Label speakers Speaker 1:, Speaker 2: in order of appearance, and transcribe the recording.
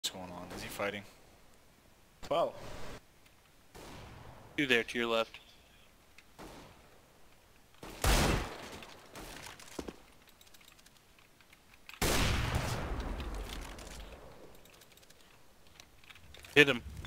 Speaker 1: What's going on? Is he fighting?
Speaker 2: Wow.
Speaker 3: Two there to your left. Hit him.